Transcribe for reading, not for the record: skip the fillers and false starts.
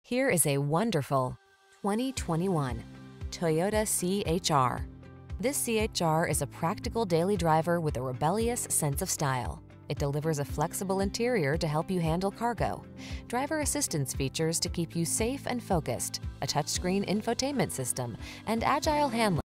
Here is a wonderful 2021 Toyota CHR. This CHR is a practical daily driver with a rebellious sense of style. It delivers a flexible interior to help you handle cargo, driver assistance features to keep you safe and focused, a touchscreen infotainment system, and agile handling